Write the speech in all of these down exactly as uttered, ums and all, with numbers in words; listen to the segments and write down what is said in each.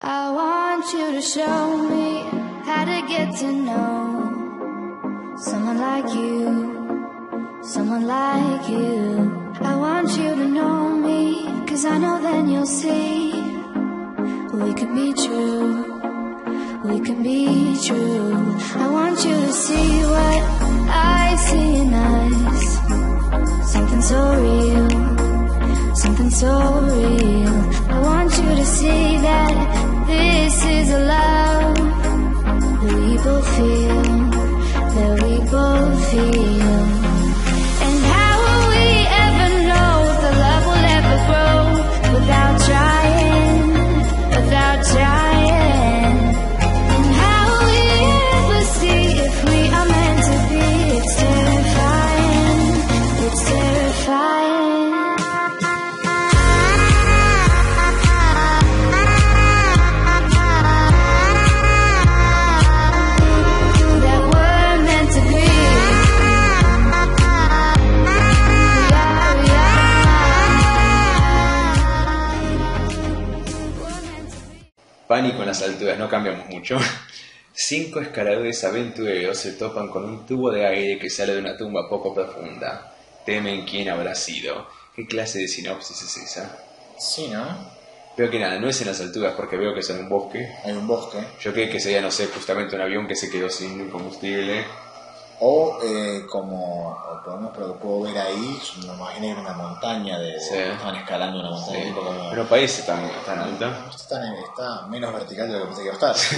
I want you to show me how to get to know someone like you, someone like you. I want you to know me, cause I know then you'll see we could be true, we could be true. I want you to see what I see in us, something so real, something so real. I want you to see that this is a love that we both feel, that we both feel. And how will we ever know if the love will ever grow without trying, without trying? And how will we ever see if we are meant to be? It's terrifying, it's terrifying. Pánico en las alturas, no cambiamos mucho. Cinco escaladores aventureros se topan con un tubo de aire que sale de una tumba poco profunda. Temen quién habrá sido. ¿Qué clase de sinopsis es esa? Sí, ¿no? Veo que nada, no es en las alturas porque veo que es en un bosque. Hay un bosque. Yo creí que sería, no sé, justamente un avión que se quedó sin combustible. O eh, como o por lo menos lo que puedo ver ahí, me imagino que era una montaña de, Sí. de estaban escalando una montaña. Sí. Tipo como, Pero parece tan, tan alta. está, tan- está menos vertical de lo que pensé que iba a estar.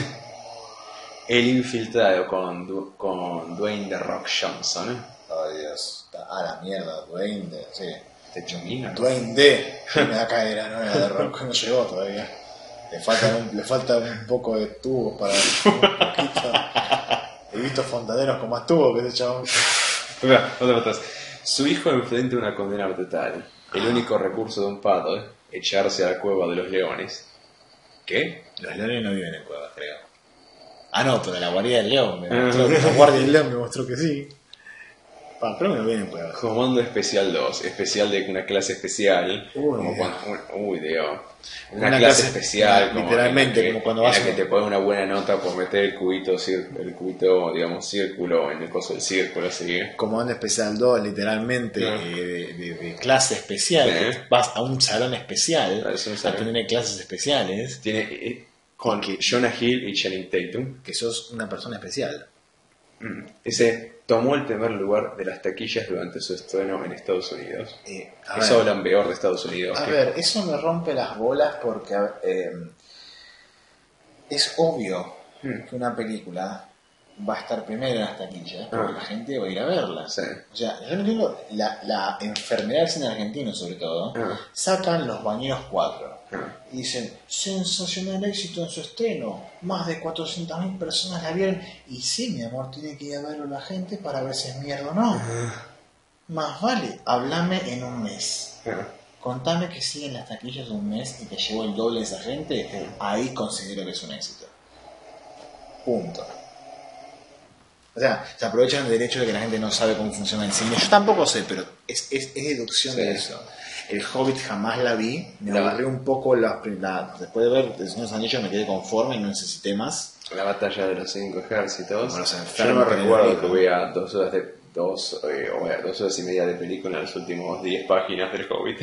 El infiltrado con, Du- con Dwayne The Rock Johnson. Oh Dios, está a la mierda, Dwayne de, sí. ¿Te chumina? Dwayne D. Me da cadera, no era de rock, no llegó todavía. Le falta un, le falta un poco de tubos para un poquito. He visto fontaneros con más tubos que ese chabón. Otra, otra, otra. Su hijo enfrenta una condena brutal. El único recurso de un padre, echarse a la cueva de los leones. ¿Qué? Los leones no viven en cuevas, creo. Ah, no, pero la guardia del león me Ah. mostró, la guardia del león me mostró que sí. Pa, pero no viven en cuevas. Comando Especial dos, especial de una clase especial. Uy, como Dios. cuando, uy, Dios. Una, Una clase, clase- especial. como literalmente, en la que, como cuando en vas la que a- te ponen una buena nota por meter el cubito, cir- el cubito, digamos, círculo en el coso del círculo, así. Comando Especial dos, literalmente, Ah. eh, de, de- de clase especial. Sí. Que vas a un salón especial Ah, es un a salón. tener clases especiales, Tiene eh, con Que- Jonah Hill y Channing Tatum. que sos una persona especial. Mm. Ese tomó el primer lugar de las taquillas durante su estreno en Estados Unidos. Eh, a Eso ver, hablan peor de Estados Unidos. a que- ver, eso me rompe las bolas porque eh, es obvio Mm. que una película va a estar primero en las taquillas porque Ah. la gente va a ir a verla. Sí. O sea, yo no entiendo, la, la enfermedad del cine argentino sobre todo, Ah. sacan Los Bañeros cuatro Ah. y dicen, sensacional éxito en su estreno, más de cuatrocientas mil personas la vieron, y sí, mi amor, tiene que ir a verlo la gente para ver si es mierda o no. Más vale, hablame en un mes. Ah. Contame que sigue en las taquillas de un mes y que llevó el doble de esa gente, Sí. ahí considero que es un éxito. Punto. O sea, se aprovechan del hecho de que la gente no sabe cómo funciona el cine. Yo tampoco sé, pero es, es, es deducción Sí. de eso. El Hobbit jamás la vi, me La- agarré un poco la, la- después de ver El Señor de los Anillos me quedé conforme y no necesité más. La batalla de los cinco ejércitos. Como los Yo no enfermos me que recuerdo le que hubiera dos horas de dos, eh, o sea, dos horas y media de película en las últimas diez páginas del Hobbit.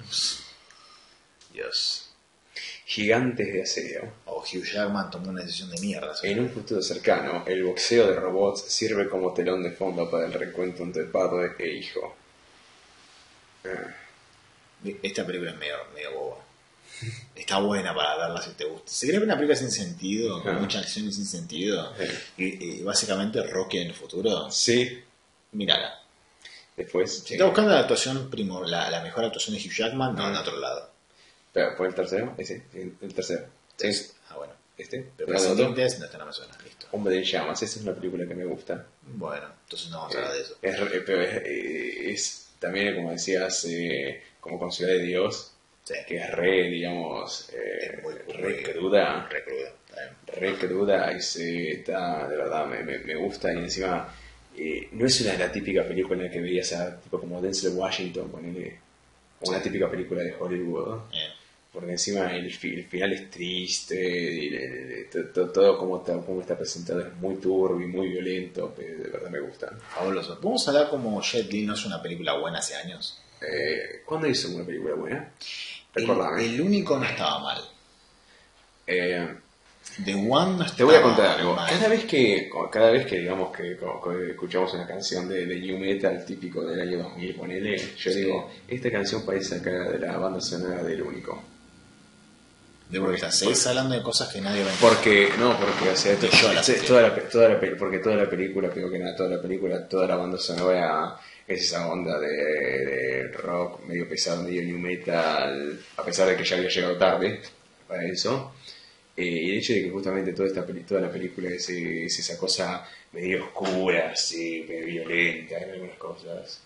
Dios. Gigantes de acero. O Hugh Jackman tomó una decisión de mierda. ¿sí? En un futuro cercano, el boxeo de robots sirve como telón de fondo para el reencuentro entre padre e hijo. Ah. Esta película es medio, medio boba. Está buena para verla si te gusta. Si querés ver una película sin sentido, con Ajá. mucha acción y sin sentido, Sí. y, y básicamente Rocky en el futuro, Sí, mírala. después. Si estás buscando la actuación primo, la, la mejor actuación de Hugh Jackman, no, en Ah. otro lado. Pero, ¿fue el tercero? Ese, el, el tercero. Sí. Ah, bueno. Este. Pero ¿El los otro? siguientes no están en Amazon. Listo. Hombre en llamas. Esa es una película que me gusta. Bueno, entonces no vamos a hablar de eso. Es, re- pero es, eh, es también, como decías, eh, como con Ciudad de Dios, Sí. que es re, digamos, eh, Es muy- re muy- cruda. Re cruda. Está bien. Re cruda y se está, de verdad, me, me, me gusta. Y encima, eh, no es una de la típica película en la que veías a tipo como Denzel Washington, ponele, o una típica película de Hollywood. Bien. Porque encima el, fi- el final es triste, y le- le- le- to- to- todo como está, como está presentado es muy turbio, muy violento, pero de verdad me gusta. Fabuloso. ¿Podemos hablar como Jet Li no es una película buena hace años? Eh, ¿Cuándo hizo una película buena? El, Recordame. el único no estaba mal. Eh, The One no estaba Te voy a contar algo. mal. Cada vez que, cada vez que digamos que, co- co- escuchamos una canción de, de New Metal típico del año dos mil, ponele, yo Sí. digo, esta canción parece sacada de la banda sonora del Único. De vuelta, seguís hablando de cosas que nadie va a entender. Porque, no, porque, o sea, Que yo las to- entiendo. toda la, toda la, pe- porque toda la película, creo que nada, toda la película, toda la banda sonora es esa onda de, de rock medio pesado, medio new metal, a pesar de que ya había llegado tarde para eso. Eh, y el hecho de que justamente toda esta peli- toda la película es, eh, es esa cosa medio oscura, así, medio violenta en algunas cosas.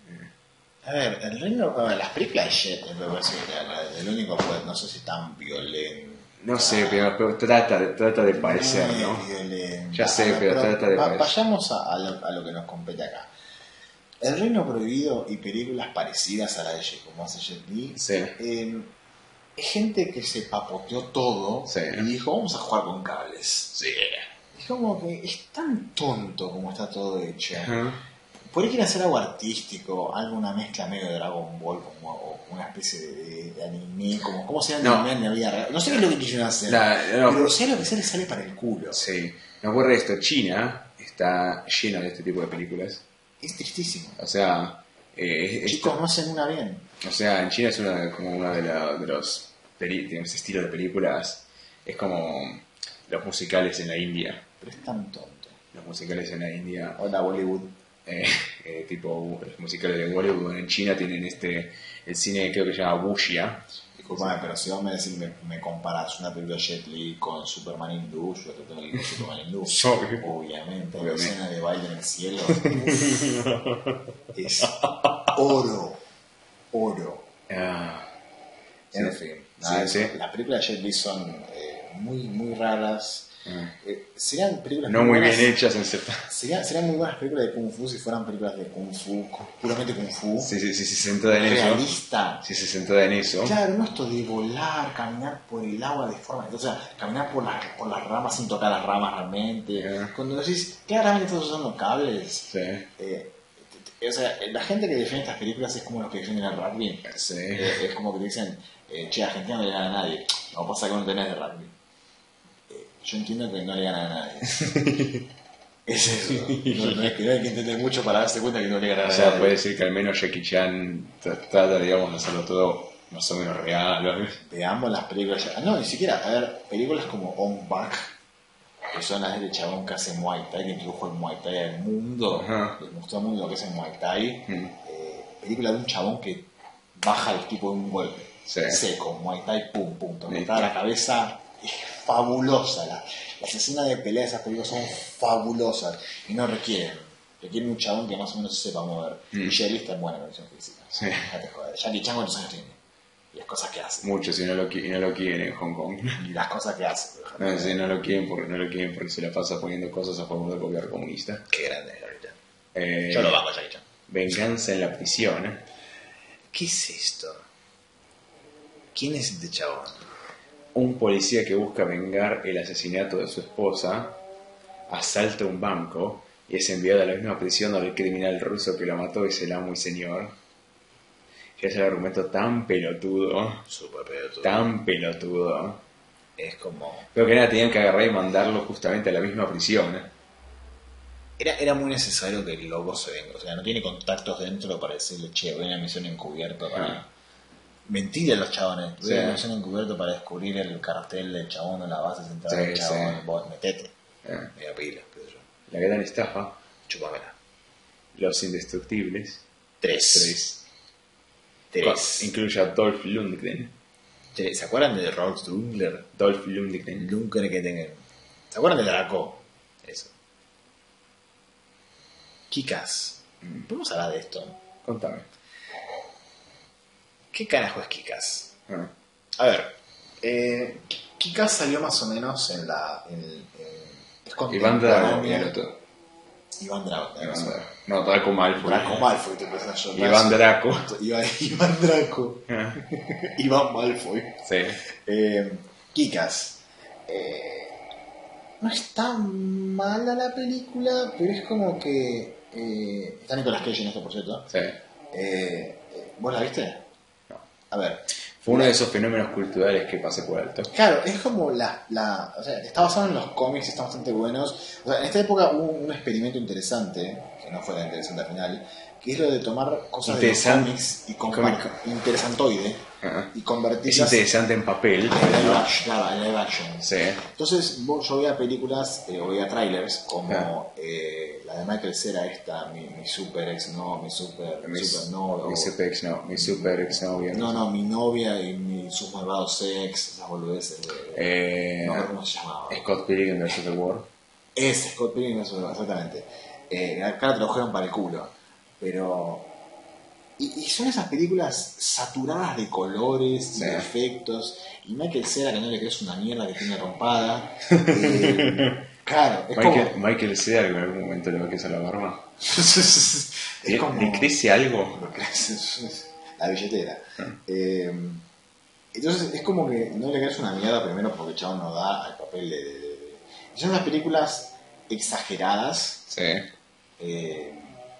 A ver, el reino, a ver, las películas de Jet, me parece que la- la- el único pues, no sé si tan violento. No sé, pero, pero trata, de, trata de parecer, es ¿no? violenta. Ya sé, A ver, pero trata de va- parecer. Vayamos a, a lo, a lo que nos compete acá. El Reino Prohibido y películas parecidas a la de Jet, como hace Jet Li, Sí. eh, es gente que se papoteó todo Sí. y dijo, vamos a jugar con cables. Sí. Es como que es tan tonto como está todo hecho. Ajá. Por ahí quieren hacer algo artístico, algo, una mezcla medio de Dragon Ball, como o una especie de, de anime, como cómo se llama No. anime en la vida real. No sé qué es lo que quisieron hacer, La- no. pero sea lo que sea, le sale para el culo. Sí, me ocurre esto, China está llena de este tipo de películas. Es tristísimo. O sea, eh, es- Chicos, no hacen una bien. o sea, en China es una de- como uno de, la- de los peli- digamos, estilos de películas, es como los musicales en la India. Pero es tan tonto. Los musicales en la India, Hola, Bollywood. eh, eh, tipo los musicales de Bollywood en China tienen este, el cine creo que se llama Wuxia. Disculpame, pero si vos me decís, me, me comparás una película de Jet Li con Superman hindú, yo te tengo que ir con Superman hindú. Obvio. Obviamente, la Obviamente. escena de baile en el cielo es oro. Oro. Ah, En sí. fin, Sí, nada, sí. eso. Las películas de Jet Li son eh, muy, muy raras. Ah. Eh, serían películas No muy buenas- bien hechas en cierta... Serían, serían muy buenas películas de Kung Fu si fueran películas de Kung Fu, puramente Kung Fu. Sí, sí, sí, sí, se centra en eso. Realista. Si se centra en eso. Claro, no esto de volar, caminar por el agua de forma. O sea, caminar por, las por las ramas sin tocar las ramas realmente. Ajá. Cuando decís, claramente estás usando cables. Sí. Eh, te- te- o sea, la gente que defiende estas películas es como los que defienden el rugby. Sí. Eh, es como que te dicen, eh, che, Argentina no le gana a nadie. No pasa que no tenés de rugby. Eh, yo entiendo que no le gana a nadie. Es eso. No, no es que no hay que entender mucho para darse cuenta que no le gana a O nadie. sea, puede decir que al menos Jackie Chan tra- trata, digamos, de hacerlo todo más o menos real. ¿no? Veamos las películas. No, ni siquiera. A ver, películas como On Back, que son las del chabón que hace Muay Thai, que introdujo el Muay Thai al mundo, Ajá. le mostró al mundo lo que es el Muay Thai. Mm. Eh, película de un chabón que baja al tipo de un golpe. Sí. Seco, Muay Thai, pum, pum, Listo. tocar la cabeza. Es fabulosa. La- las escenas de pelea de esas películas son fabulosas y no requieren. Requieren un chabón que más o menos se sepa mover. Mm. Y Jet Li está en buena condición física. Sí. Déjate joder. Jackie Chan, ¿cuántos años tiene? Y las cosas que hace. Muchos y no lo, qui- y no lo quieren en Hong Kong. Y las cosas que hace. déjate No, joder. sí, no lo quieren porque, no lo quieren porque se la pasa poniendo cosas a favor del gobierno comunista. Qué grande es Jackie Chan. Eh, Yo lo banco, Jackie Chan. Venganza en la prisión. ¿eh? ¿Qué es esto? ¿Quién es este chabón? Un policía que busca vengar el asesinato de su esposa asalta un banco y es enviado a la misma prisión donde el criminal ruso que lo mató es el amo y señor. Ya es el argumento tan pelotudo, Super pelotudo. tan pelotudo. Es como... Pero que nada, tenían que agarrar y mandarlo justamente a la misma prisión. ¿eh? Era, era muy necesario que el loco se venga. O sea, no tiene contactos dentro para decirle, che, voy a una misión encubierta para... Ah. Mentira los chabones. Voy Sí. a una misión encubierta para descubrir el cartel del chabón en la base central Sí, del chabón. sí. Vos metete. Eh, Me voy a pedirle, qué sé yo. La gran estafa, Chupamela. Los Indestructibles, Tres. tres. Tres. Co- Incluye a Dolph Lundgren. Tres. ¿Se acuerdan de Rolf Dungler? Dolph Lundgren. Nunca que tengan. ¿Se acuerdan de Draco? Eso. Kikas. Vamos a hablar de esto. Contame. ¿Qué carajo es Kikas? Ah, A ver. Eh, Kikas salió más o menos en la. En, en- es Iván Drago y contemporánea. Naruto. Iván Draco. Iván Draco. No, Draco Malfoy. Draco Malfoy, te pensás yo. Iván Draco. Iván, Iván Draco. Iván Malfoy. Sí. Eh, Kikas. Eh, no es tan mala la película, pero es como que... Eh, está Nicolas Cage en esto, por cierto. Sí. Eh, ¿Vos la viste? No. A ver. Fue uno de esos fenómenos culturales que pasé por alto. Claro, es como la, la... O sea, está basado en los cómics, están bastante buenos. O sea, en esta época hubo un experimento interesante, que no fue tan interesante al final, que es lo de tomar cosas de los cómics y compartir... Interesantoide. Uh-huh. Y convertirlas... Es interesante en papel. En live action, claro, en live action. Sí. Entonces, vos, yo veía películas, eh, o veía trailers, como uh-huh. eh, la de Michael Cera esta, mi, mi super ex no, mi super, mi, mi super no. Mi o, super ex no, mi super ex novia. No, no, mi novia y mi sus malvados ex, esas boludeces de... Eh, no recuerdo cómo se llamaba. Scott Pilgrim versus The World. Es Scott Pilgrim versus The World, exactamente. Eh, acá te lo juegan para el culo. Pero... Y, y son esas películas saturadas de colores, sí. de efectos. Y Michael Cera, que no le crees una mierda que tiene rompada. Eh, claro, es Michael, como... Michael Cera, que en algún momento le va a crecer la barba. es ¿Le, como... ¿Le crece algo? Lo crece, la billetera. ¿Eh? Eh, entonces es como que no le crees una mierda primero porque el chabón no da al papel de... de, de, de. Son unas películas exageradas. Sí. Eh,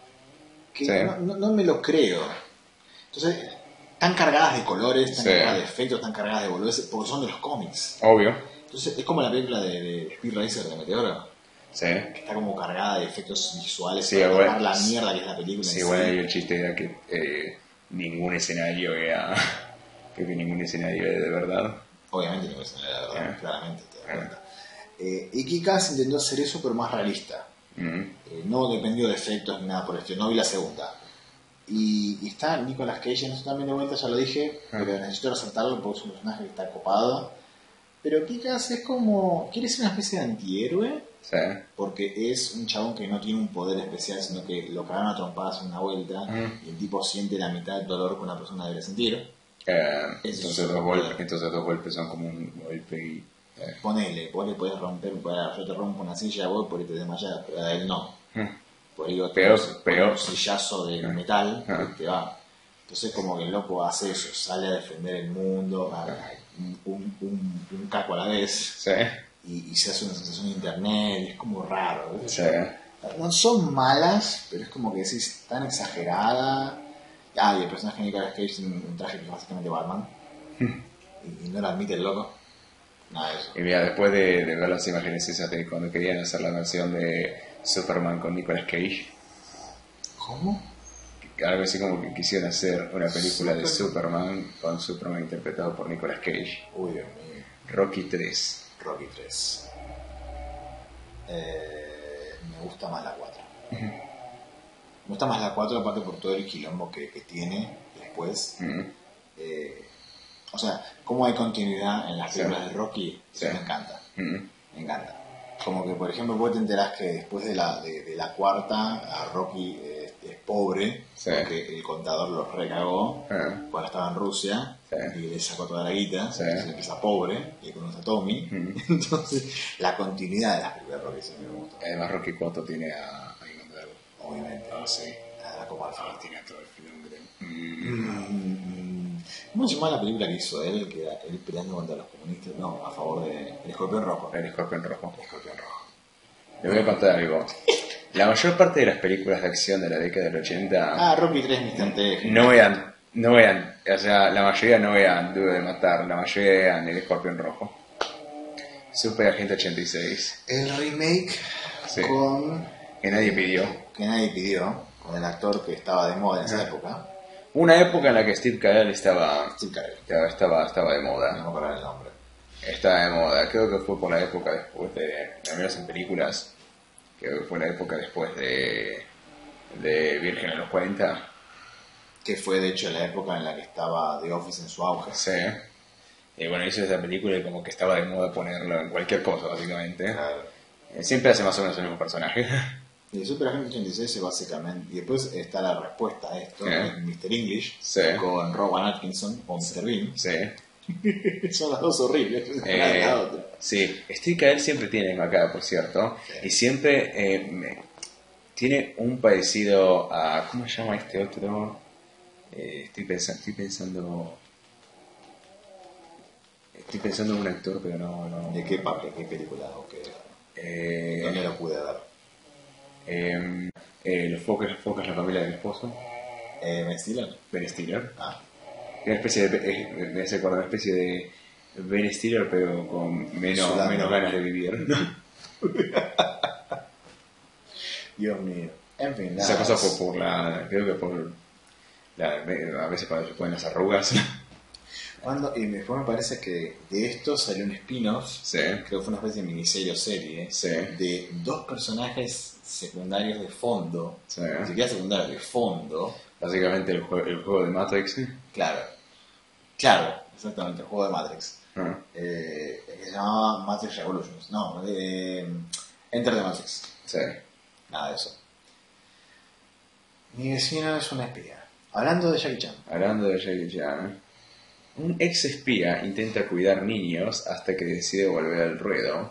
que sí. no, no, no me lo creo. Entonces, están cargadas de colores, están sí. cargadas de efectos, están cargadas de boludeces, porque son de los cómics. Obvio. Entonces, es como la película de, de Speed Racer de Meteoro. Sí. Que está como cargada de efectos visuales sí, para bueno, tapar la mierda que es la película. Sí, en bueno, sí. y el chiste era que eh, ningún escenario era... Creo que ningún escenario era de verdad. Obviamente ningún escenario era de verdad, yeah. claramente, te das yeah. cuenta. Eh, y Kikas intentó hacer eso, pero más realista. Mm. Eh, no dependió de efectos ni nada por el estilo. No vi la segunda. Y, y está Nicolas Cage en eso también de vuelta, ya lo dije, ah. pero necesito resaltarlo porque es un personaje que está copado. Pero Kikas es como... quiere ser una especie de antihéroe, sí. porque es un chabón que no tiene un poder especial, sino que lo cagaron a trompadas en una vuelta, mm. y el tipo siente la mitad del dolor que una persona debe sentir. Eh, entonces, dos golpes, entonces dos golpes son como un golpe y... Eh. Ponele, vos le podés romper, yo te rompo una silla, vos por ahí te desmayás, pero a él no. Mm. Por ahí peor, te peor. un sillazo de mm. metal mm. y te va. Entonces como que el loco hace eso, sale a defender el mundo, a, un, un, un, un caco a la vez, sí. y, y se hace una sensación de internet, es como raro. Sí. No son malas, pero es como que decís, tan exagerada. Ah, y el personaje de Nicolas Cage tiene un traje que es básicamente Batman, y, y no lo admite el loco. Nada de eso. Y mira, después de, de ver las imágenes esas de cuando querían hacer la versión de Superman con Nicolas Cage. ¿Cómo? Algo así como que quisieron hacer una película Super... de Superman con Superman interpretado por Nicolas Cage. Uy, Dios mío. Rocky tres. Rocky tres. Eh, me gusta más la cuatro. Uh-huh. Me gusta más la cuatro aparte por todo el quilombo que, que tiene después. Uh-huh. Eh, o sea, cómo hay continuidad en las películas sí. de Rocky, sí. me encanta. Uh-huh. Me encanta. Como que, por ejemplo, vos te enterás que después de la, de, de la cuarta, a Rocky eh, es pobre, sí. porque el contador lo recagó uh-huh. cuando estaba en Rusia, sí. y le sacó toda la guita, sí. entonces empieza pobre, y conoce a Tommy. Uh-huh. Entonces, la continuidad de las películas de Rocky sí me gusta. Además, Rocky cuatro tiene a, a Iván Drago. Obviamente. Ah, sí. A la Copa Alfa. Ah, tiene a todo el filón que mm. ¿Cómo se llama la película que hizo él? Que era él peleando contra los comunistas. No, a favor de. El Escorpión Rojo. El Escorpión Rojo. El Escorpión Rojo. Le voy a contar algo. La mayor parte de las películas de acción de la década del ochenta. Ah, Rocky tres, mister T. No vean. No vean. O sea, la mayoría no vean Duro de Matar. La mayoría vean El Escorpión Rojo. Super Agente ochenta y seis. El remake sí. con. Que nadie pidió. Que nadie pidió. Con el actor que estaba de moda en esa ah. época. Una época en la que Steve Carell estaba, Steve Carell. estaba, estaba, estaba de moda. No me acuerdo el nombre. Estaba de moda. Creo que fue por la época después de, al menos en películas, creo que fue la época después de, de Virgen en los cuarenta. Que fue de hecho la época en la que estaba The Office en su auge. Sí. Y bueno, hizo esa película y como que estaba de moda ponerlo en cualquier cosa, básicamente. Claro. Siempre hace más o menos el mismo personaje. Y el Super Agente ochenta y seis es básicamente... Y después está la respuesta a esto, ¿Eh? en mister English, sí. con Rowan Atkinson o mister Bean. Sí. Son las dos horribles. Eh, la otra. Sí. Steve Carell siempre tiene la cara, por cierto. Sí. Y siempre... Eh, me, Tiene un parecido a... ¿Cómo se llama este otro? Eh, estoy, pensa- estoy pensando... Estoy pensando en un actor, pero no... no ¿De qué parte? ¿Qué película? ¿O qué? eh, ¿Dónde lo pude ver? eh, eh, los Focas, Focas, la familia del esposo. Eh, ¿Ben Stiller? Ben Stiller. Ah, Una especie de... eh, me hace acordar una especie de Ben Stiller, pero con menos, Sudando. menos ganas de vivir. Dios mío. En fin, Esa nada. cosa por, por la... Creo que por... La, a veces para se pueden las arrugas. Cuando, y después me parece que de esto salió un spin-off, Sí. creo que fue una especie de miniserie o serie, Sí. de dos personajes secundarios de fondo, Sí. ni siquiera secundarios, de fondo, Básicamente el juego, el juego de Matrix. claro, claro, exactamente, el juego de Matrix, Ah, eh, que se llamaba Matrix Revolutions, no, eh, Enter the Matrix, sí. nada de eso. Mi vecino es un espía. Hablando de Jackie Chan. Hablando de Jackie Chan, un ex espía intenta cuidar niños hasta que decide volver al ruedo.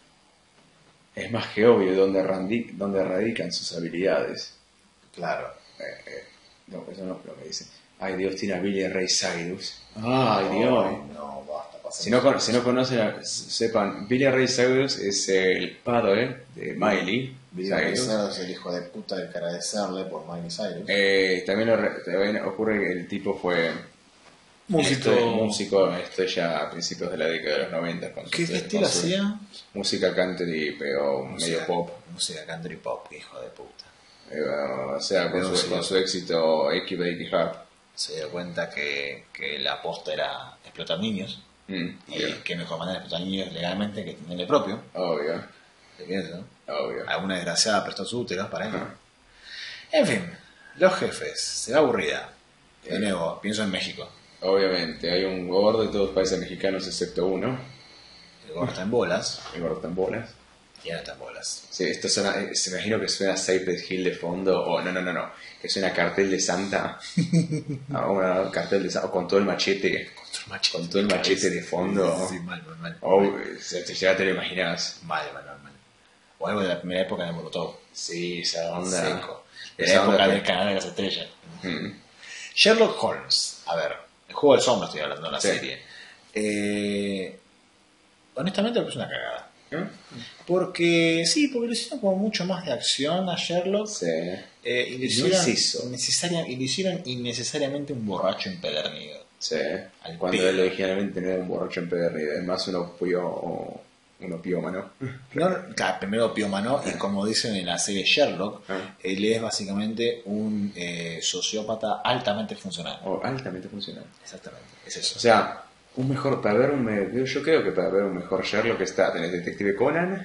Es más que obvio dónde, randi- dónde radican sus habilidades. Claro. Eh, eh, no, eso no es lo que dice. Ay, Dios, tiene a Billy Ray Cyrus. Ay, Dios. Ay, no, basta, pasemos. Si no, con- si no conocen, a- sepan, Billy Ray Cyrus es el padre de Miley Billy Ray Cyrus. Cyrus, el hijo de puta del cara de Serle por Miley Cyrus. Eh, también, lo re- también ocurre que el tipo fue Músico. esto- músico, esto ya a principios de la década de los noventa. Con su- ¿Qué, qué con estilo su hacía? Música country, pero Música- medio pop. Música country pop, qué hijo de puta. Eh, bueno, o sea, con Pero su, sí. con su éxito X Baby Hub. Se dio cuenta que, que la aposta era explotar niños. Mm, Y bien. qué mejor manera de explotar niños legalmente que tenerle propio. Obvio, ¿Te piensas, no? obvio. Alguna desgraciada prestó su útero para eso. Ah. En fin, los jefes. Se va aburrida. De nuevo, pienso en México. Obviamente, hay un gordo de todos los países mexicanos excepto uno. El gordo está en bolas. El gordo está en bolas. Y ya no está en bolas. Sí, esto suena, eh, se imagino que suena Cypress Hill de fondo, o no, no, no, no, que suena cartel de Santa, ah, una cartel de Santa, o con todo el machete, con todo el machete de fondo, Sí, sí, mal, mal, mal. o eh, se- ya te lo imaginas. Mal, mal, mal, mal. O algo de la primera época de Molotov. Sí, esa onda. Seco. De Esa la época onda del que- canal de las estrellas. Mm, Sherlock Holmes. A ver, el juego del sombra estoy hablando de la Sí. serie. Eh, honestamente me parece una cagada. ¿eh? Porque, sí, porque le hicieron como mucho más de acción a Sherlock. Sí. eh, y, le No hicieron es eso. necesaria- y le hicieron innecesariamente un borracho empedernido. Sí, Al cuando pedo. él originalmente no era un borracho empedernido, es más un opio, un opiómano. No, claro, primero piómano, y como dicen en la serie Sherlock, Ah. él es básicamente un eh, sociópata altamente funcional. O altamente funcional. Exactamente, es eso. O sea, un mejor, para ver un me- yo creo que para ver un mejor Sherlock está, tenés Detective Conan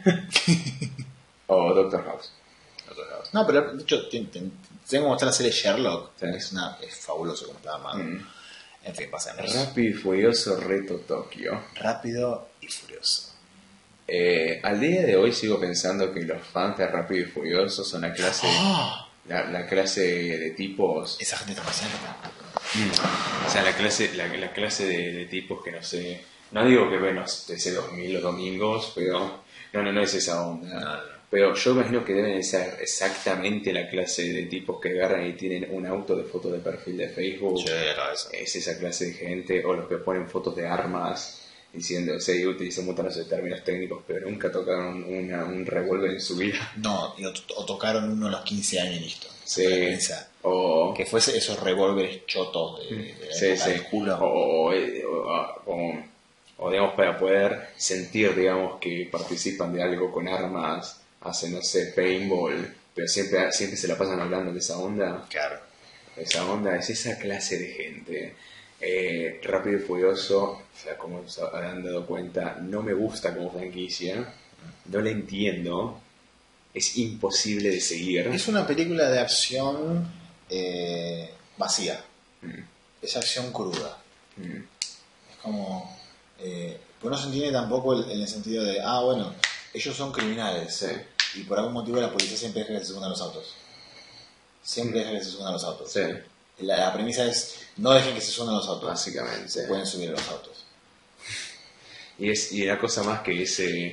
o Doctor House. No, pero de hecho, ten- ten- tengo que mostrar la serie Sherlock, Sí. es, una, es fabuloso como está armado. Mm. En fin, pasemos. Rápido y Furioso Reto Tokio. Rápido y furioso. Eh, al día de hoy sigo pensando que los fans de Rápido y Furioso son la clase, ¡Ah! la, la clase de tipos, Esa gente está más cerca. o sea, la clase, la, la clase de, de tipos que no sé, no digo que bueno, de ese dos mil los domingos, pero no, no, no es esa onda. No, no. Pero yo imagino que deben ser exactamente la clase de tipos que agarran y tienen un auto de foto de perfil de Facebook. Che, la cabeza. Es esa clase de gente, o los que ponen fotos de armas diciendo, sí, utilizan muchos términos técnicos, pero nunca tocaron una, un revólver en su vida. No, y o, o tocaron uno a los quince años y listo. Sí. Piensa, O, que fuese esos revólveres chotos de, de la sí, época sí. del culo. O, o, o- o- o, digamos, para poder sentir, digamos, que participan de algo con armas, hacen, no sé, paintball, pero siempre, siempre se la pasan hablando de esa onda. Claro. Esa onda es esa clase de gente. Eh, Rápido y Furioso, o sea, como se habrán dado cuenta, no me gusta como franquicia, no la entiendo, es imposible de seguir. Es una película de acción eh, vacía. Mm, Es acción cruda. mm, Es como... Eh, pues no se entiende tampoco el- en el sentido de, ah, bueno, ellos son criminales. sí, Y por algún motivo la policía siempre deja que se suban a los autos. Siempre deja que se suban a los autos. sí, La, la premisa es, no dejen que se suban a los autos. básicamente. Se pueden subir a los autos. Y es y una cosa más que ese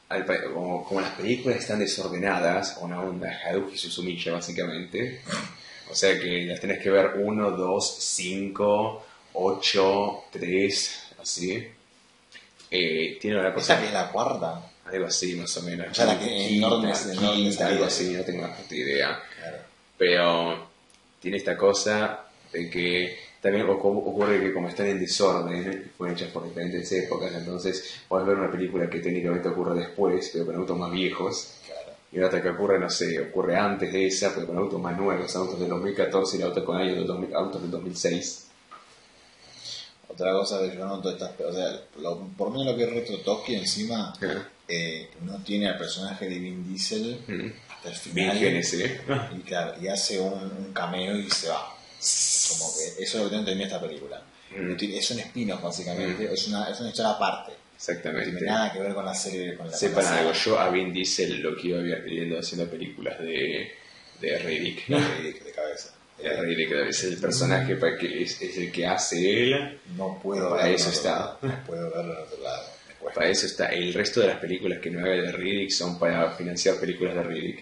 al pa- como, como las películas están desordenadas, una onda Haruhi Suzumiya básicamente, o sea que las tenés que ver uno, dos, cinco, ocho, tres, así. Eh, tiene una cosa... ¿Esta que es la cuarta? Algo así, más o menos. O sea, la que en Quinta, orden- en orden de quinta, algo salida. así, no tengo una puta idea. Claro. Pero tiene esta cosa de que también ocu- ocurre que como están en desorden, fueron hechas por diferentes épocas, entonces podés ver una película que técnicamente ocurre después, pero con autos más viejos, Claro. y otra que ocurre, no sé, ocurre antes de esa, pero con autos más nuevos, autos del dos mil catorce y autos con años del dos mil, autos del dos mil seis. Otra cosa que yo noto, estas, o sea, lo, por mí lo que es Retro Tokio encima eh, no tiene al personaje de Vin Diesel Mm. hasta el final. Vírgenes, ¿eh? Y, claro, y hace un, un cameo y se va. Como que eso es lo que tengo esta película. Mm. No tiene- Es un spin-off básicamente, Mm. es, una, es una historia aparte. No Exactamente. tiene nada que ver con la serie. Con la, con Sepan la algo, saga. yo a Vin Diesel lo que iba viendo haciendo películas de, de Riddick. No, de, de cabeza. De Riddick es el personaje para que es, es el que hace él. No puedo Para verlo eso en otro está. lado, No puedo verlo en otro lado. me cuesta. Para eso está. El resto de las películas que no haga de Riddick son para financiar películas de Riddick.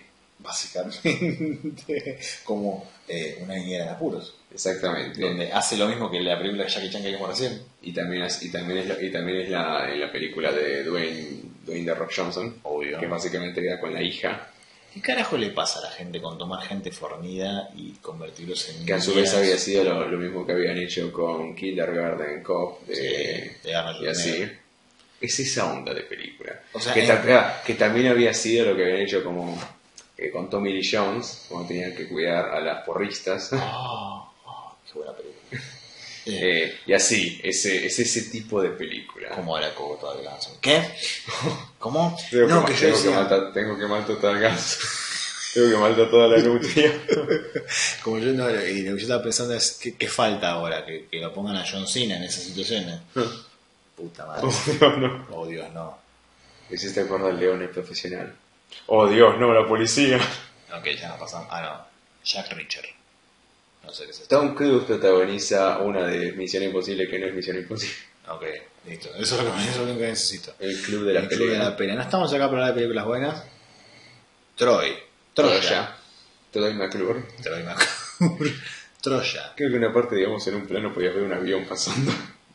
Básicamente como eh, una niñera en apuros. Exactamente. Donde hace lo mismo que la película de Jackie Chan que vimos recién. Y también es, y también es, lo- y también es la, en la película de Dwayne, Dwayne The Rock Johnson. Obvio. Que básicamente queda con la hija. ¿Qué carajo le pasa a la gente con tomar gente fornida y convertirlos en Que a su niñeras? vez había sido lo, lo mismo que habían hecho con Kindergarten Cop de, Sí, de Arnold y así. Schwarzenegger. Es esa onda de película. O sea, que, eh, ta- ah, que también había sido lo que habían hecho como eh, con Tommy Lee Jones, cuando tenían que cuidar a las porristas. Ah, ah, qué buena película. Eh, Eh, y así, ese, es ese tipo de película. ¿Cómo era Cogota de Ganso? ¿Qué? ¿Cómo? Tengo, No, que, que yo tengo, que decía, maltratar, tengo que maltratar gas. Tengo que maltratar toda la nutria. como yo, no, y lo que yo estaba pensando es, ¿qué, qué falta ahora? Que, que lo pongan a John Cena en esas situaciones. Puta madre. Oh, Dios, no. Oh, Dios, no. Me hiciste acordar al León, el profesional. Oh, Dios, no, la policía. Ok, ya no pasamos. Ah, no. Jack Reacher. No sé qué es esto. Tom Cruise protagoniza una de Misión Imposible que no es Misión Imposible. Ok, listo. Eso es lo que, eso es lo único que necesito. El club de la El Club de pelea. la pelea. No estamos acá para hablar de películas buenas. Troy. Troya. Troya. Troy McClure. Troy McClure. Troya. Creo que una parte, digamos, en un plano podías ver un avión pasando.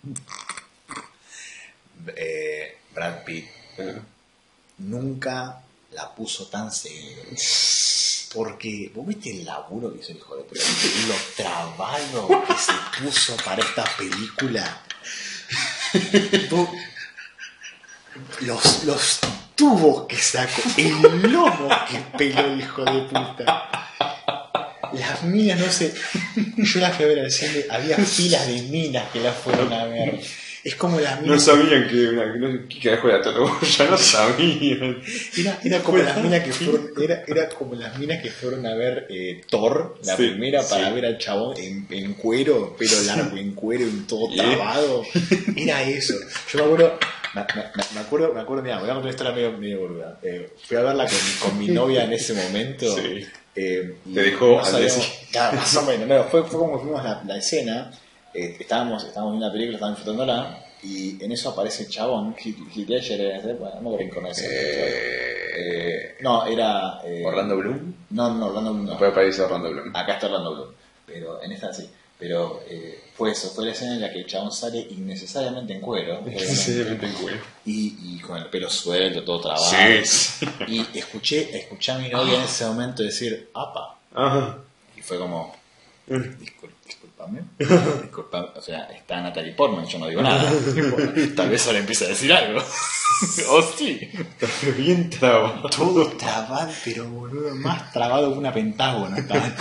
Eh, Brad Pitt Ah. nunca la puso tan seguido. Porque, ¿vos viste el laburo que hizo el hijo de puta? ¿Viste lo trabado que se puso para esta película? Vos- Los, los tubos que sacó, el lomo que peló el hijo de puta. Las minas, no sé. Yo la fui a ver al cine, había filas de minas que la fueron a ver. Es como las No minas. sabían que una. No, ¿qué carajo era todo? Ya no sabían. Era, era como las minas que fueron, era, era como las minas que fueron a ver eh, Thor, la Sí, primera, para sí. ver al chabón en, en cuero, pelo largo, en cuero, en todo Sí. trabado. Era eso. Yo me acuerdo, me, me- me acuerdo, me acuerdo, mira, voy a contar una historia medio, medio boluda. Eh, fui a verla con, con mi novia en ese momento. Sí. Eh, y Te dejó no al sabíamos- decir. Claro, más o menos. No, fue, fue como fuimos la, la escena. Eh, estábamos, estábamos viendo la película, estábamos disfrutándola. Y en eso aparece el chabón, Heath Heath Ledger, era ese, bueno, no me acuerdo quién conoce. Eh, No, era. Eh, Orlando Bloom. No, no, Orlando Bloom no. Después aparece Orlando Bloom. Acá está Orlando Bloom. Pero en esta sí. Pero eh, fue eso, fue la escena en la que el chabón sale innecesariamente en cuero. obviamente, Sinceramente en cuero. y, y con el pelo suelto, todo trabado. Sí, sí. Y escuché, escuché a mi novia en ese momento decir, apa. Ajá. Y fue como, "Discul- disculpame. Disculpame. O sea, está Natalie Portman, yo no digo nada. Tipo, tal vez ahora empieza a decir algo. O sí. Está bien trabado. Todo trabado, pero boludo, más trabado que una pentágona. Estaba.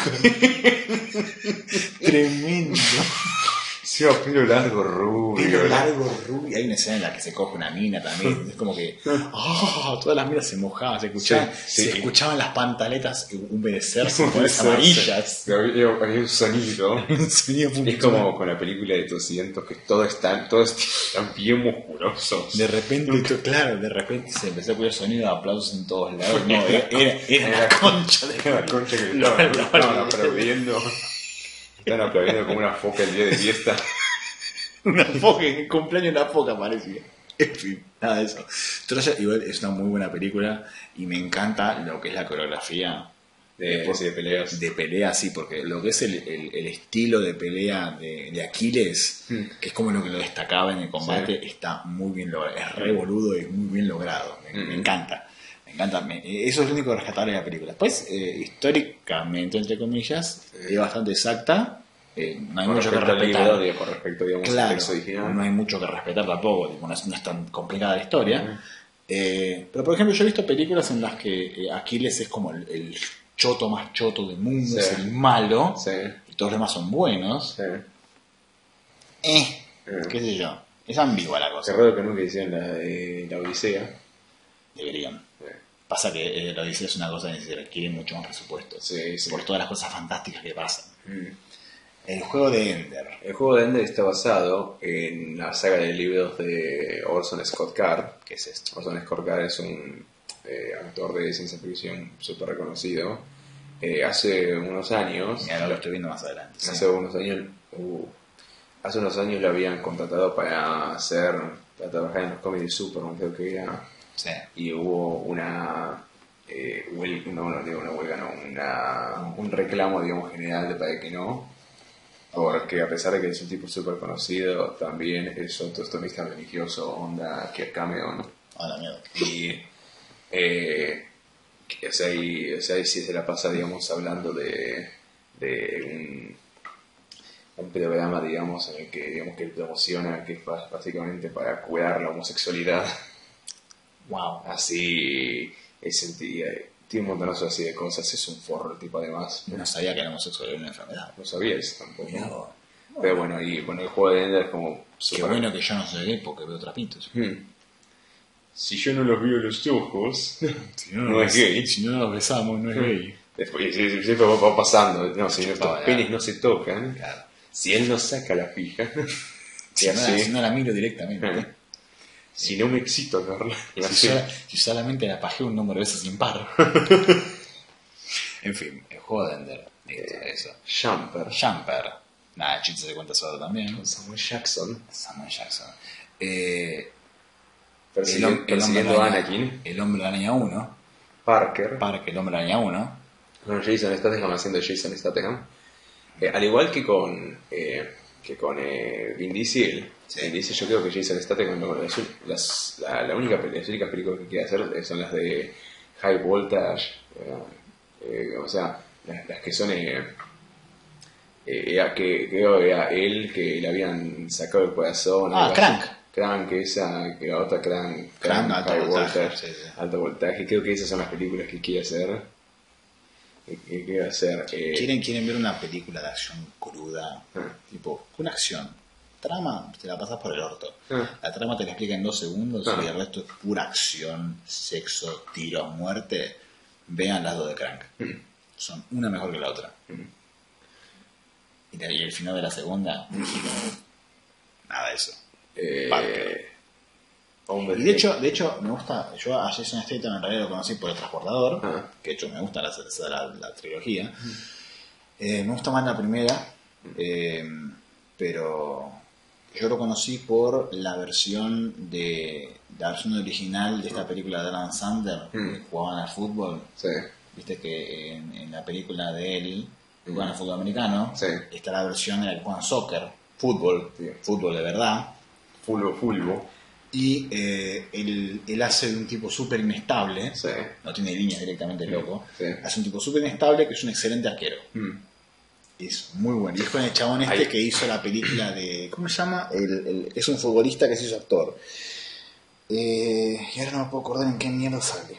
Tremendo. Sí, pelo largo, rubio. Pelo largo, rubio. Hay una escena en la que se coge una mina también. Es como que oh, todas las minas se mojaban, se escuchaban, Sí, sí. se escuchaban las pantaletas humedecerse, ponerse amarillas. Había, había un sonido. Un sonido Es como con la película de doscientos que todo está, todos están bien musculosos. De repente, to- claro, de repente se empezó a escuchar sonido de aplausos en todos lados. No, era, era, era la concha de Era la concha que Lo- estaban, lo- estaban lo- aplaudiendo. Estaban aplaudiendo como una foca el día de fiesta. una foca, en el cumpleaños de una foca parecía. En fin, nada de eso. Troya igual es una muy buena película y me encanta lo que es la coreografía De, por- sí, de peleas. de pelea, sí, porque lo que es el, el- el estilo de pelea de, de Aquiles, Hmm. que es como lo que lo destacaba en el combate, está muy bien logrado. Es re boludo y muy bien logrado. Me, Hmm. me encanta. Me encanta. Me- eso es lo único rescatable de la película. Después, eh, históricamente, entre comillas, es bastante exacta. Eh, no hay Con mucho que respecto al respetar. libro, digo, con respecto, digamos, al Claro, texto original. no hay mucho que respetar tampoco, tipo, no, es, no es tan complicada la historia. Eh, pero, por ejemplo, yo he visto películas en las que eh, Aquiles es como el, el choto más choto del mundo, Sí. es el malo, Sí, y todos los demás son buenos. sí. Eh, Eh. qué sé yo, es ambigua la Qué cosa. raro que nunca hicieron la de la Odisea. Deberían. Eh, Pasa que eh, lo dice es una cosa que se requiere mucho más presupuesto, Sí, sí. por todas las cosas fantásticas que pasan. Mm. El juego de Ender. El juego de Ender está basado en la saga de libros de Orson Scott Card. ¿Qué es esto? Orson Scott Card es un eh, actor de ciencia ficción súper reconocido. Eh, hace unos años, Mira, lo estoy viendo más adelante. sí. hace unos años, uh, hace unos años lo habían contratado para hacer, para trabajar en los cómics de Superman, creo que era, Sí. y hubo una, eh, huel- no, no digo una huelga, no, una, un reclamo, digamos, general de para que no, porque a pesar de que es un tipo súper conocido, también es otro estomista religioso, onda Kirk Cameron, A la mierda. y, eh, que- o sea, y, o sea, y si se la pasa, digamos, hablando de, de un, un programa, digamos, en el que, digamos, que él promociona, que es bas- básicamente para cuidar la homosexualidad. Wow. Así, es el día, tiene un montonazo así de cosas, es un forro el tipo además. No sabía que el homosexual era una enfermedad. No sabía eso tampoco. Mirá vos. Pero bueno, y bueno, el juego de Ender es como Qué súper- bueno que yo no soy gay porque veo trapitos. Hmm. Si yo no los veo los ojos, Si no es gay. Si no nos besamos, no es gay. Después, sí, sí, siempre va va pasando, no, si nuestros Chupaba, penes ya. no se tocan, Claro. si él no saca la fija, Si, y no, así, la, si no la miro directamente. eh, si no me excito a verla, y Si, así. sola- si solamente la pajeo un número de veces impar. En fin, el juego de Ender. Listo, eso. Jumper, Jumper. Nada, el chiste se cuenta solo también. con Samuel Jackson, Samuel Jackson. Eh, persiguiendo, el, hom- el hombre persiguiendo a araña- Anakin, El hombre araña uno. Parker, Parque el hombre araña uno. con Jason Statham haciendo Jason Statham. Eh, al igual que con, eh, que con eh, Vin Diesel, Sí. Vin Diesel, yo creo que Jason Statham, no, las, las, la, la única, las únicas películas que quiere hacer son las de High Voltage, eh, eh, o sea, las, las que son, eh, eh, era que creo que era él que le habían sacado el corazón. Ah, algo Crank. así. Crank, esa, que la otra Crank, Crank, alto High voltaje, Voltage, sí, sí. alto voltaje, creo que esas son las películas que quiere hacer. Que, que quiere hacer. eh, ¿Quieren, quieren ver una película de acción cruda, Ah. tipo, una acción. Trama, te la pasas por el orto. Ah. La trama te la explica en dos segundos Ah. y el resto es pura acción, sexo, tiros, muerte. Vean las dos de Crank. Mm. Son una mejor que la otra. Mm. Y, de ahí el final de la segunda, nada de eso. eh, Parker. Hombre, Y de hecho, de hecho, me gusta, yo a Jason Statham en realidad lo conocí por El Transportador, Ah. que de hecho me gusta la, la, la trilogía. Eh, me gusta más la primera, eh, pero yo lo conocí por la versión de la versión original de esta película de Adam Sandler, Mm. que jugaban al fútbol. sí, Viste que en, en la película de él, que juegan al fútbol americano, Sí. está la versión en la que juegan soccer, fútbol, Sí. fútbol de verdad. fulvo, fulvo, Y eh, él, él hace de un tipo súper inestable, sí, no tiene línea directamente el loco, Sí. hace un tipo súper inestable que es un excelente arquero. Mm. Es muy bueno. Y es con el chabón este Ay. que hizo la película de... ¿Cómo se llama? El, el- es un futbolista que se hizo actor. Eh, y ahora no me puedo acordar en qué mierda sale.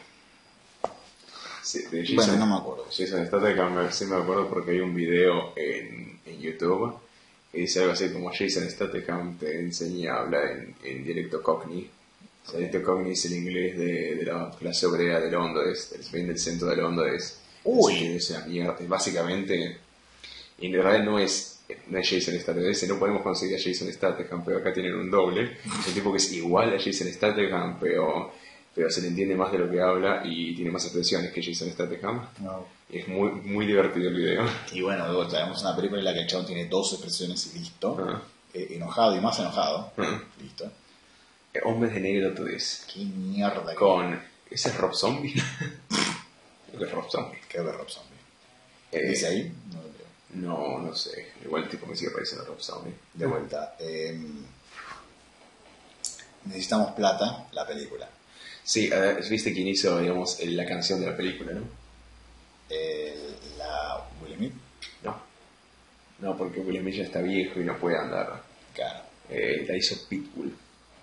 Sí, de Jason, Bueno, no me acuerdo. Jason Statham, sí me acuerdo porque hay un video en, en YouTube que dice algo así como Jason Statham te enseña a hablar en, en dialecto Cockney. El dialecto Cockney es el inglés de, de la clase obrera de Londres, del, bien del centro de Londres. Uy. Así que, o sea, mierda, básicamente, y en realidad no es, no es Jason Statham, ese no podemos conseguir a Jason Statham, pero acá tienen un doble, es un tipo que es igual a Jason Statham, pero, pero se le entiende más de lo que habla y tiene más expresiones que Jason Statham. No. Y es muy, muy divertido el video. Y bueno, luego tenemos una película en la que el chabón tiene dos expresiones y listo. Ah. Eh, enojado y más enojado. Ah. Listo. Eh, Hombres de Negro tres. Qué mierda. Con... ¿Ese es Rob Zombie? Creo que es Rob Zombie. Creo que es Rob Zombie. Eh, ¿Dice ahí? No lo creo. No, no sé. Igual tipo me sigue pareciendo Rob Zombie. De vuelta. Eh, necesitamos plata, la película. Sí, eh, viste quién hizo, digamos, el- la canción de la película, ¿no? El- la Will Smith. No. No, porque Will Smith ya está viejo y no puede andar. Claro. Eh, la hizo Pitbull.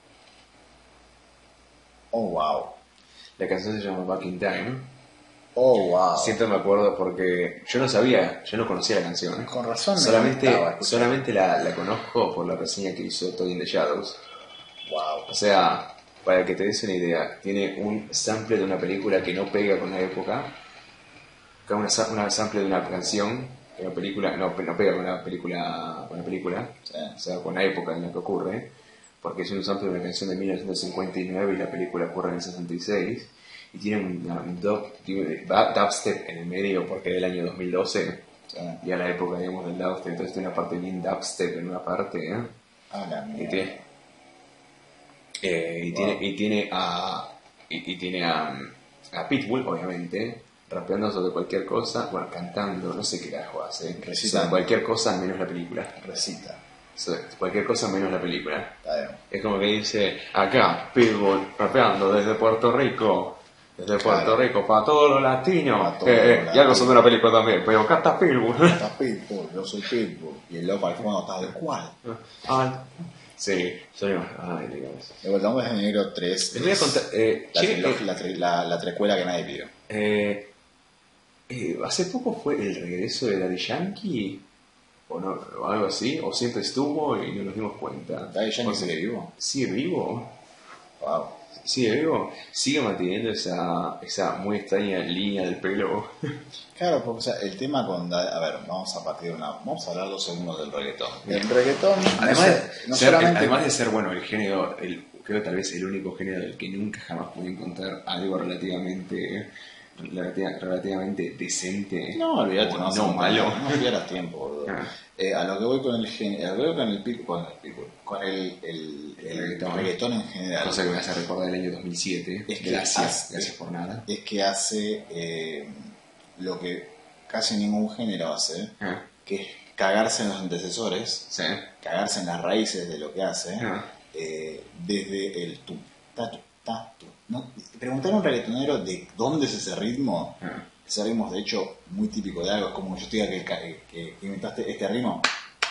Oh, wow. La canción se llama Back in Time. Oh, wow. Siempre me acuerdo porque yo no sabía, yo no conocía la canción. Con razón me Solamente, gustaba escuchar. solamente la, la conozco por la reseña que hizo Toy in the Shadows. Wow. O sea, para que te des una idea, tiene un sample de una película que no pega con la época, que una, sa- una sample de una canción, que una película no, no pega con la película, con la película, Sí. o sea, con la época en la que ocurre, porque es un sample de una canción de mil novecientos cincuenta y nueve y la película ocurre en el sesenta y seis, y tiene un, un dub- tiene dubstep en el medio porque es del año dos mil doce, Sí. y a la época, digamos, del dubstep, entonces tiene una parte bien dubstep en una parte, ¿eh? A la Y mierda. tiene, eh, y, Wow. tiene, y tiene a y, y tiene a, a Pitbull, obviamente, rapeando sobre cualquier cosa, bueno, cantando, no sé qué carajo hace, Recitando. sobre cualquier cosa menos la película, Recita. sobre cualquier cosa menos la película. Está bien. Es como que dice, acá, Pitbull, rapeando desde Puerto Rico, desde Puerto Claro. Rico, para todos los latinos, Para todos eh, eh, los y algo latinos. sobre una película también, pero acá está Pitbull. Está Pitbull, yo soy Pitbull. Y el loco al fondo está de cual. Ah, sí, soy más, ay, digamos. De vuelta, Hombres de Negro tres. Les voy a es contar, eh, La, che, trilogía- eh, la, tri- la, la trecuela que nadie pidió. Eh, eh, hace poco fue el regreso de Daddy Yankee, o, no, o algo así, o siempre estuvo y no nos dimos cuenta. Daddy Yankee O sea, sigue vivo. ¿Sigue vivo? Wow. ¿Sigue vivo? Sigue manteniendo esa, esa muy extraña línea del pelo. Claro, porque o sea, el tema con... Da- A ver, vamos a partir de una... Vamos a hablar dos segundos del reggaetón. El reggaetón, no Además, sé, de no ser, solamente... además de ser, bueno, el género, el, creo tal vez el único género del que nunca jamás pude encontrar algo relativamente, relativa- relativamente decente. No, olvídate, o no, no malo. No pierdas tiempo, boludo. Ah. Eh, a lo que voy con el gen- a lo que voy con el pico, con el, pico, con el, el, el reggaetón. reggaetón en general, Cosa que me hace recordar el año dos mil siete. Es que gracias, hace- gracias por nada. es que hace eh, lo que casi ningún género hace, Ah, que es cagarse en los antecesores, sí. cagarse en las raíces de lo que hace, Ah, eh, desde el tu, ta, tu, ta, tu. ¿No? Preguntar a un reggaetonero de dónde es ese ritmo, ah. ese ritmo es de hecho muy típico de algo, es como que yo te diga que, ca- que, que inventaste este ritmo.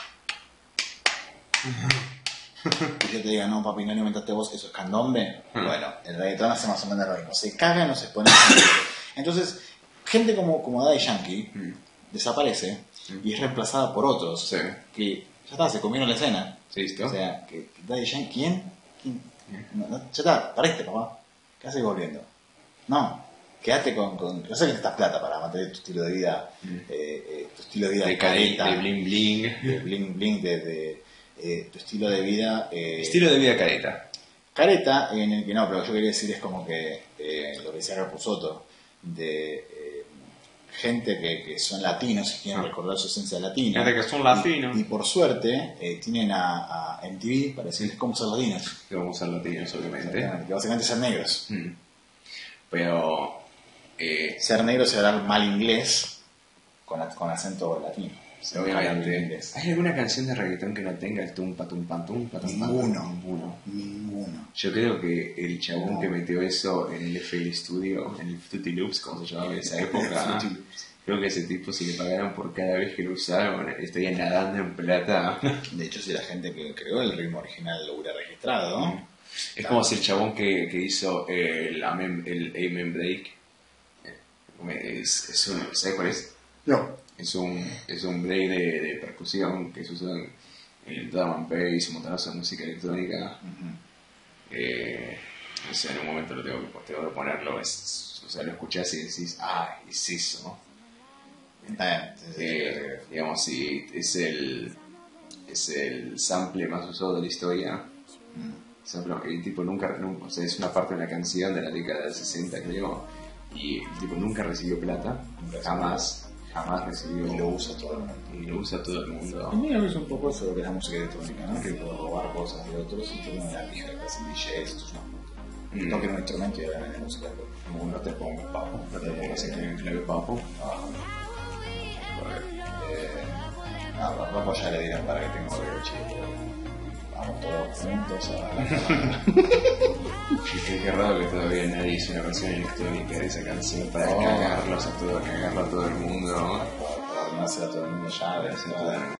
Y yo te diga, no papi, no lo inventaste vos, eso es candombe. Bueno, el reggaetón hace más o menos lo mismo. Se caga en los exponentes. Entonces, gente como, como Daddy Yankee Mm, desaparece y es reemplazada por otros sí. que ya está, se comieron la escena. ¿Sí, listo? O sea, que que Daddy Yankee, ¿quién? ¿Quién? No, no, ya está, pariste, papá. ¿Qué haces volviendo? No, quédate con, con. Yo sé que necesitas plata para mantener tu estilo de vida, Mm. eh, eh, tu estilo de vida de, cari- careta, de bling bling. de bling bling, de, de, eh, tu estilo de vida. eh, Estilo de vida careta. Careta, en el que no, pero yo quería decir es como que eh, lo que decía Rapusoto, de eh, gente que, que son latinos y quieren Ah. recordar su esencia latina. Gente que son latinos. Y, y por suerte eh, tienen a, a M T V para decirles cómo ser latinos. Que vamos a ser latinos, obviamente. Que básicamente ser negros. Mm. Pero. Eh, Ser negros es hablar mal inglés con, con acento latino. Ser mal obviamente. inglés. ¿Hay alguna canción de reggaetón que no tenga el tumpa tumpa tumpa tumpa? Ninguno. Ninguno. Ninguno. Yo creo que el chabón No. que metió eso en el F L Studio, en el Fruity Loops, como se llamaba en esa época, Fruity Loops. creo que ese tipo, si le pagaran por cada vez que lo usaron, estaría nadando en plata. De hecho, si la gente que creó el ritmo original lo hubiera registrado, Mm. Es como si el chabón que, que hizo el Amen, el Amen Break, eh, es, es un, ¿sabes cuál es? no. Es un, es un break de, de percusión que se usa en el drum and bass, un montonazo de música electrónica. Ujú. Eh, o sea, en un momento lo tengo que, tengo que ponerlo, es, o sea, lo escuchás y decís, ah, es eso. Está bien. Sí, sí, sí, Eh, digamos, si es el, es el sample más usado de la historia. Mm. Sample, el tipo nunca, nunca, o sea, es una parte de una canción de la década del sesenta, creo, y el tipo nunca recibió plata, Nunca jamás. jamás recibió y lo usa todo el mundo. Y lo usa todo el mundo. A mí me gusta un poco eso que es la música electrónica, ¿no? Que puedo robar cosas de otros y yo me la pija que hacen D Js, esto es una puta. Mm. Toquen un instrumento y hagan la música. No, no te pongo papo. No te pongas en el clave papo. Ah, joder. Eh, nada, vamos ya le dirán para que tengo que chico. Vamos todos juntos a... Y qué, qué raro que todavía nadie hizo una versión electrónica de esa canción para Oh. cagarlos a todo, cagarlo a todo el mundo. Para darse a todo el mundo ya, Para hacer todo el mundo.